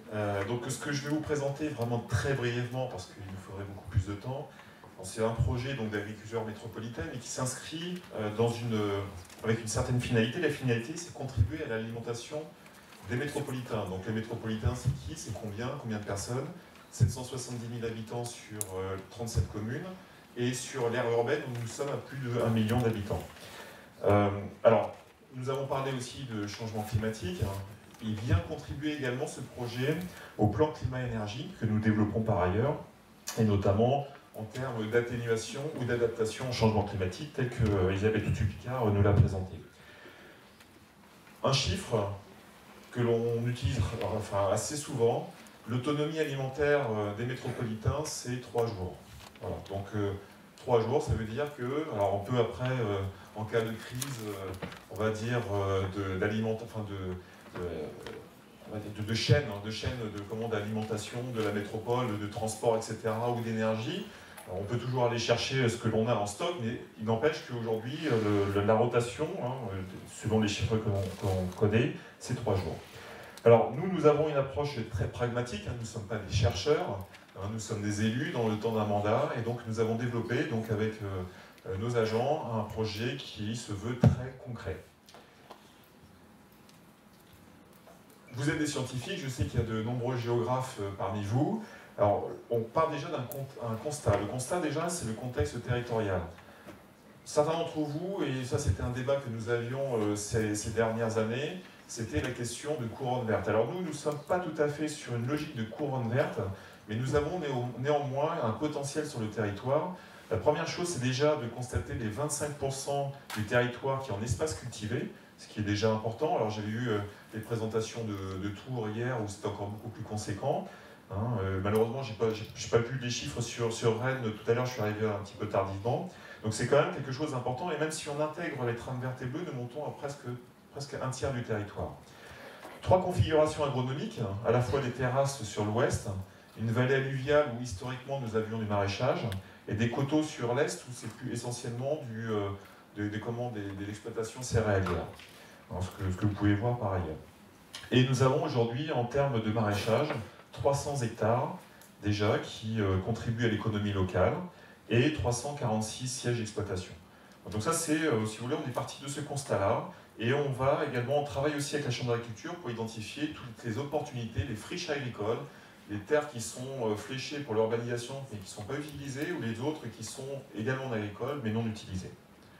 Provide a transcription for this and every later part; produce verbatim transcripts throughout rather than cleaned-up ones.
Euh, donc ce que je vais vous présenter vraiment très brièvement, parce qu'il nous faudrait beaucoup plus de temps, c'est un projet d'agriculture métropolitaine et qui s'inscrit euh, dans une, euh, avec une certaine finalité. La finalité, c'est contribuer à l'alimentation des métropolitains. Donc les métropolitains, c'est qui? C'est combien? Combien de personnes? sept cent soixante-dix mille habitants sur euh, trente-sept communes. Et sur l'aire urbaine, nous sommes à plus de un million d'habitants. Euh, alors, nous avons parlé aussi de changement climatique. Il vient contribuer également, ce projet, au plan climat-énergie que nous développons par ailleurs, et notamment en termes d'atténuation ou d'adaptation au changement climatique, tel que Elisabeth Houtu-Picard nous l'a présenté. Un chiffre que l'on utilise enfin, assez souvent, l'autonomie alimentaire des métropolitains, c'est trois jours. Voilà. Donc, euh, trois jours, ça veut dire que, alors on peut après, euh, en cas de crise, euh, on va dire, euh, d'alimentation, enfin de, de, de, de chaînes, de chaînes de commande d'alimentation de la métropole, de transport, et cetera, ou d'énergie. On peut toujours aller chercher ce que l'on a en stock, mais il n'empêche qu'aujourd'hui, la rotation, hein, selon les chiffres que l'on connaît, c'est trois jours. Alors, nous, nous avons une approche très pragmatique, hein, nous ne sommes pas des chercheurs, hein, nous sommes des élus dans le temps d'un mandat, et donc nous avons développé, donc, avec euh, nos agents, un projet qui se veut très concret. Vous êtes des scientifiques, je sais qu'il y a de nombreux géographes euh, parmi vous. Alors, on part déjà d'un constat. Le constat, déjà, c'est le contexte territorial. Certains d'entre vous, et ça c'était un débat que nous avions euh, ces, ces dernières années, c'était la question de couronne verte. Alors nous, nous ne sommes pas tout à fait sur une logique de couronne verte, mais nous avons néo néanmoins un potentiel sur le territoire. La première chose, c'est déjà de constater les vingt-cinq pour cent du territoire qui est en espace cultivé, ce qui est déjà important. Alors j'ai eu euh, les présentations de, de Tours hier, où c'était encore beaucoup plus conséquent. Hein, euh, malheureusement, je n'ai pas, pas vu les chiffres sur, sur Rennes tout à l'heure, je suis arrivé un petit peu tardivement. Donc c'est quand même quelque chose d'important, et même si on intègre les trames vertes et bleues, nous montons à presque, presque un tiers du territoire. Trois configurations agronomiques, à la fois des terrasses sur l'ouest, une vallée alluviale où historiquement nous avions du maraîchage, et des coteaux sur l'est où c'est plus essentiellement du, euh, de, de, comment, de, de l'exploitation céréalière, hein, ce, que, ce que vous pouvez voir par ailleurs. Et nous avons aujourd'hui, en termes de maraîchage, trois cents hectares déjà qui euh, contribuent à l'économie locale, et trois cent quarante-six sièges d'exploitation. Donc ça, c'est, euh, si vous voulez, on est parti de ce constat-là, et on va également, on travaille aussi avec la Chambre d'agriculture pour identifier toutes les opportunités, les friches agricoles, les terres qui sont euh, fléchées pour l'urbanisation mais qui ne sont pas utilisées, ou les autres qui sont également agricoles mais non utilisées.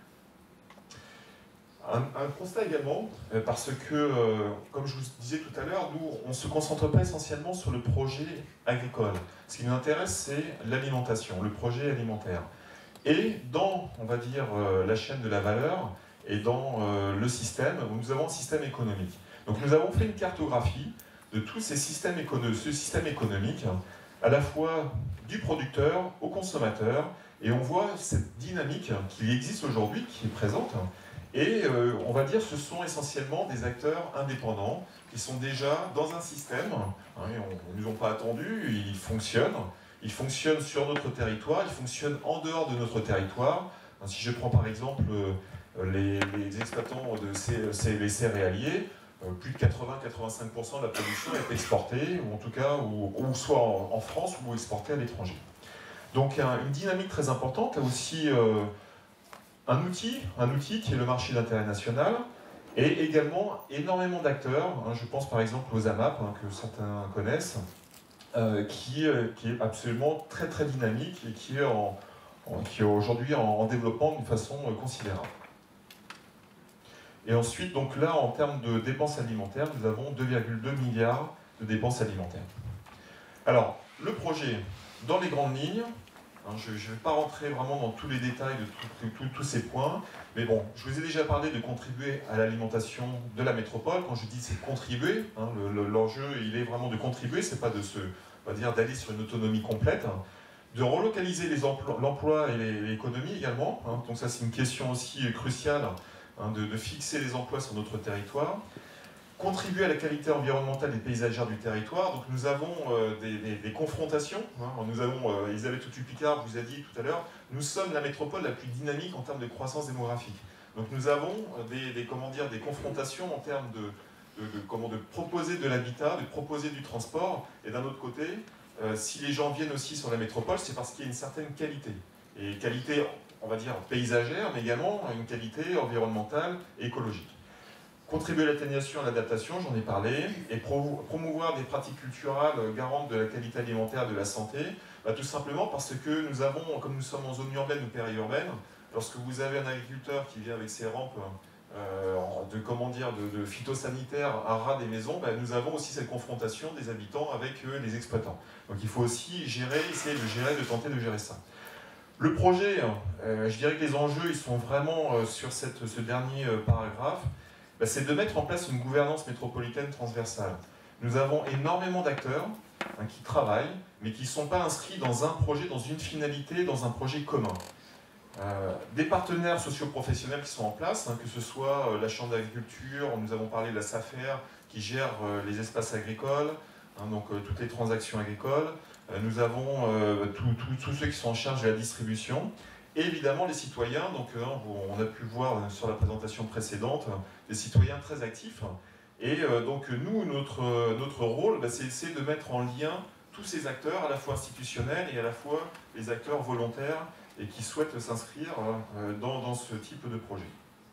Un, un constat également, euh, parce que, euh, comme je vous disais tout à l'heure, nous, on ne se concentre pas essentiellement sur le projet agricole. Ce qui nous intéresse, c'est l'alimentation, le projet alimentaire. Et dans, on va dire, euh, la chaîne de la valeur, et dans euh, le système, nous avons un système économique. Donc nous avons fait une cartographie de tous ces systèmes économiques, ce système économique, à la fois du producteur au consommateur, et on voit cette dynamique qui existe aujourd'hui, qui est présente. Et euh, on va dire que ce sont essentiellement des acteurs indépendants qui sont déjà dans un système, hein, ils ne nous ont pas attendus, ils fonctionnent, ils fonctionnent sur notre territoire, ils fonctionnent en dehors de notre territoire. Si je prends par exemple euh, les, les exploitants de ces, ces, les céréaliers, euh, plus de quatre-vingts à quatre-vingt-cinq pour cent de la production est exportée, ou en tout cas, ou, ou soit en, en France ou exportée à l'étranger. Donc un, une dynamique très importante, là aussi... Euh, Un outil, un outil qui est le marché d'intérêt national, et également énormément d'acteurs, hein, je pense par exemple aux A M A P, hein, que certains connaissent, euh, qui, euh, qui est absolument très très dynamique et qui est, en, en, qui est aujourd'hui en, en développement d'une façon euh, considérable. Et ensuite, donc là, en termes de dépenses alimentaires, nous avons deux virgule deux milliards de dépenses alimentaires. Alors, le projet, dans les grandes lignes, je ne vais pas rentrer vraiment dans tous les détails de tous ces points, mais bon, je vous ai déjà parlé de contribuer à l'alimentation de la métropole. Quand je dis c'est contribuer, hein, l'enjeu le, il est vraiment de contribuer, c'est pas de se, on va dire, d'aller sur une autonomie complète, hein, de relocaliser l'emploi et l'économie également. Hein, donc ça c'est une question aussi cruciale, hein, de, de fixer les emplois sur notre territoire. Contribuer à la qualité environnementale et paysagère du territoire. Donc nous avons euh, des, des, des confrontations. Hein. Nous avons, euh, Elisabeth Houtu-Picard vous a dit tout à l'heure, nous sommes la métropole la plus dynamique en termes de croissance démographique. Donc nous avons des, des, comment dire, des confrontations en termes de, de, de, comment, de proposer de l'habitat, de proposer du transport, et d'un autre côté, euh, si les gens viennent aussi sur la métropole, c'est parce qu'il y a une certaine qualité. Et qualité, on va dire, paysagère, mais également une qualité environnementale et écologique. Contribuer à l'atténuation et à l'adaptation, j'en ai parlé, et promouvoir des pratiques culturelles garantes de la qualité alimentaire et de la santé, bah, tout simplement parce que nous avons, comme nous sommes en zone urbaine ou périurbaine, lorsque vous avez un agriculteur qui vient avec ses rampes euh, de, comment dire, de, de phytosanitaires à ras des maisons, bah, nous avons aussi cette confrontation des habitants avec euh, les exploitants. Donc il faut aussi gérer, essayer de gérer, de tenter de gérer ça. Le projet, euh, je dirais que les enjeux, ils sont vraiment euh, sur cette, ce dernier euh, paragraphe, bah, c'est de mettre en place une gouvernance métropolitaine transversale. Nous avons énormément d'acteurs hein, qui travaillent, mais qui ne sont pas inscrits dans un projet, dans une finalité, dans un projet commun. Euh, des partenaires socio-professionnels qui sont en place, hein, que ce soit euh, la Chambre d'agriculture, nous avons parlé de la SAFER qui gère euh, les espaces agricoles, hein, donc euh, toutes les transactions agricoles, euh, nous avons euh, tous ceux qui sont en charge de la distribution, et évidemment les citoyens, donc euh, on a pu le voir sur la présentation précédente, des citoyens très actifs, et euh, donc nous, notre, notre rôle, bah, c'est de mettre en lien tous ces acteurs, à la fois institutionnels et à la fois les acteurs volontaires, et qui souhaitent s'inscrire dans, dans ce type de projet.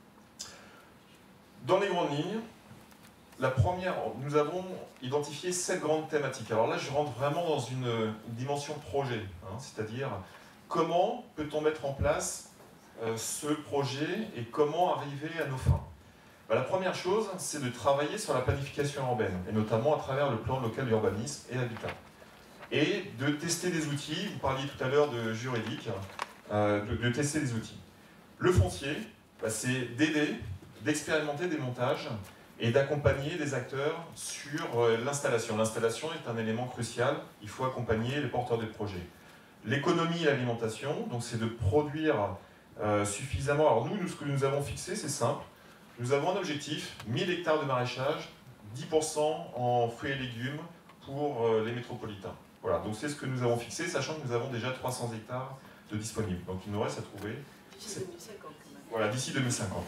Dans les grandes lignes, la première, nous avons identifié sept grandes thématiques. Alors là, je rentre vraiment dans une, une dimension projet, hein, c'est-à-dire comment peut-on mettre en place euh, ce projet et comment arriver à nos fins. Ben, la première chose, c'est de travailler sur la planification urbaine, et notamment à travers le plan local d'urbanisme et habitat. Et de tester des outils, vous parliez tout à l'heure de juridique, Euh, de, de tester les outils. Le foncier, bah, c'est d'aider, d'expérimenter des montages et d'accompagner des acteurs sur euh, l'installation. L'installation est un élément crucial, il faut accompagner les porteurs de projets. L'économie et l'alimentation, donc c'est de produire euh, suffisamment. Alors nous, nous, ce que nous avons fixé, c'est simple. Nous avons un objectif, mille hectares de maraîchage, dix pour cent en fruits et légumes pour euh, les métropolitains. Voilà, donc c'est ce que nous avons fixé, sachant que nous avons déjà trois cents hectares de disponibles. Donc il nous reste à trouver... D'ici deux mille cinquante. Voilà, d'ici deux mille cinquante.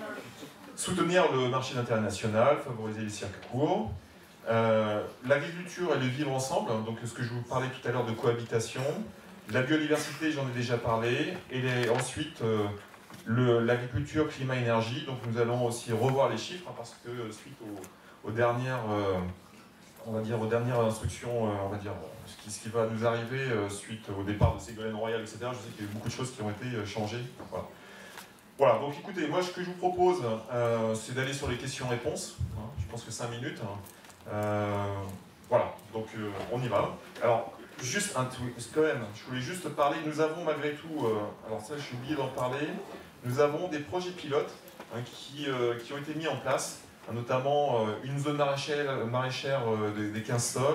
Soutenir le marché international, favoriser les circuits courts. Euh, L'agriculture et le vivre ensemble, donc ce que je vous parlais tout à l'heure de cohabitation. La biodiversité, j'en ai déjà parlé. Et les, ensuite, euh, l'agriculture, climat, énergie. Donc nous allons aussi revoir les chiffres, hein, parce que suite aux, aux dernières... Euh, on va dire aux dernières instructions, euh, on va dire ce qui, ce qui va nous arriver euh, suite au départ de Ségolène Royal, et cetera. Je sais qu'il y a eu beaucoup de choses qui ont été euh, changées. Voilà. Voilà, donc écoutez, moi ce que je vous propose, euh, c'est d'aller sur les questions-réponses. Hein, je pense que cinq minutes. Hein. Euh, voilà, donc euh, on y va. Alors, juste un truc, quand même, je voulais juste parler, nous avons malgré tout, euh, alors ça j'ai oublié d'en parler, nous avons des projets pilotes hein, qui, euh, qui ont été mis en place, notamment euh, une zone maraîchère, maraîchère euh, des, des quinze sols,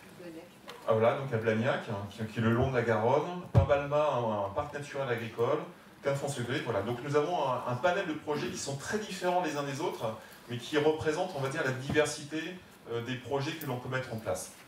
ah, voilà, donc à Blagnac, hein, qui, qui est le long de la Garonne, Pimbalma, un, un parc naturel agricole, Quinfond-Segré, voilà. Donc nous avons un, un panel de projets qui sont très différents les uns des autres, mais qui représentent, on va dire, la diversité euh, des projets que l'on peut mettre en place.